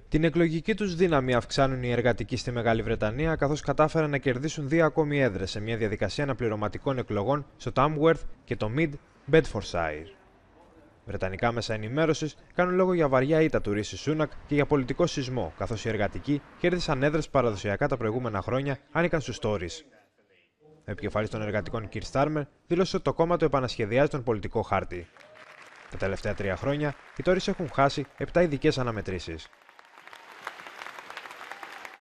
Την εκλογική τους δύναμη αυξάνουν οι εργατικοί στη Μεγάλη Βρετανία, καθώς κατάφεραν να κερδίσουν 2 ακόμη έδρες σε μια διαδικασία αναπληρωματικών εκλογών στο Tamworth και το Mid Bedfordshire. Βρετανικά μέσα ενημέρωσης κάνουν λόγο για βαριά ήττα του Ρίση Σούνακ και για πολιτικό σεισμό, καθώς οι εργατικοί κέρδισαν έδρες που παραδοσιακά τα προηγούμενα χρόνια άνοικαν στους Τόρις. Ο επικεφαλής των εργατικών Κιρ Στάρμερ δήλωσε ότι το κόμμα του επανασχεδιάζει τον πολιτικό χάρτη. Τα τελευταία 3 χρόνια, οι Τόρις έχουν χάσει 7 ειδικές αναμετρήσεις.